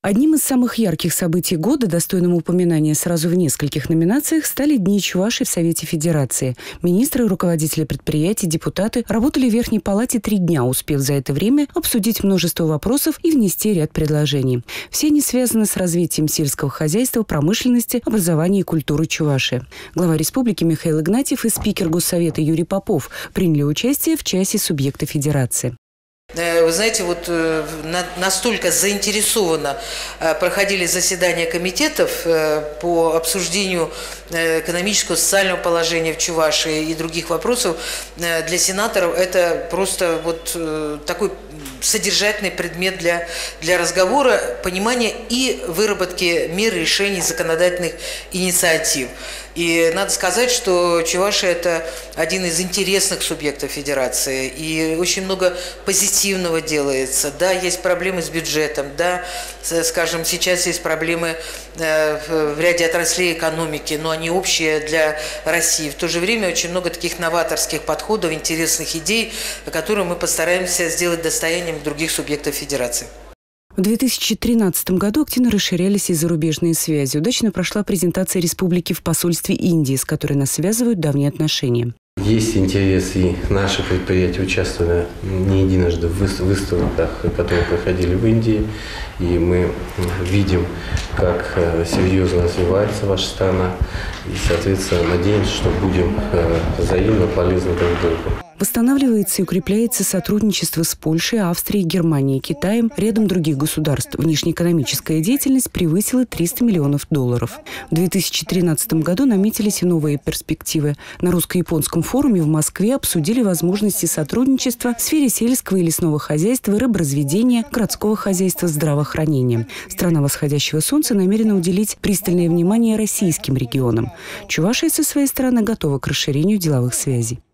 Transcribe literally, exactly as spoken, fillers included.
Одним из самых ярких событий года, достойным упоминания сразу в нескольких номинациях, стали Дни Чувашии в Совете Федерации. Министры, руководители предприятий, депутаты работали в Верхней Палате три дня, успев за это время обсудить множество вопросов и внести ряд предложений. Все они связаны с развитием сельского хозяйства, промышленности, образования и культуры Чувашии. Глава республики Михаил Игнатьев и спикер Госсовета Юрий Попов приняли участие в часе субъекта Федерации. Вы знаете, вот настолько заинтересованно проходили заседания комитетов по обсуждению экономического, социального положения в Чувашии и других вопросов. Для сенаторов это просто вот такой содержательный предмет для, для разговора, понимания и выработки мер, решений, законодательных инициатив. И надо сказать, что Чувашия – это один из интересных субъектов Федерации, и очень много позитивного делается. Да, есть проблемы с бюджетом, да, скажем, сейчас есть проблемы в ряде отраслей экономики, но они общие для России. В то же время очень много таких новаторских подходов, интересных идей, которые мы постараемся сделать достоянием других субъектов Федерации. В две тысячи тринадцатом году активно расширялись и зарубежные связи. Удачно прошла презентация республики в посольстве Индии, с которой нас связывают давние отношения. Есть интерес, и наши предприятия участвовали не единожды в выставках, которые проходили в Индии. И мы видим, как серьезно развивается ваша страна. И, соответственно, надеемся, что будем взаимно полезны друг другу. Восстанавливается и укрепляется сотрудничество с Польшей, Австрией, Германией, Китаем, рядом других государств. Внешнеэкономическая деятельность превысила триста миллионов долларов. В две тысячи тринадцатом году наметились и новые перспективы. На русско-японском форуме в Москве обсудили возможности сотрудничества в сфере сельского и лесного хозяйства, рыборазведения, городского хозяйства, здравоохранения. Страна восходящего солнца намерена уделить пристальное внимание российским регионам. Чувашия со своей стороны готова к расширению деловых связей.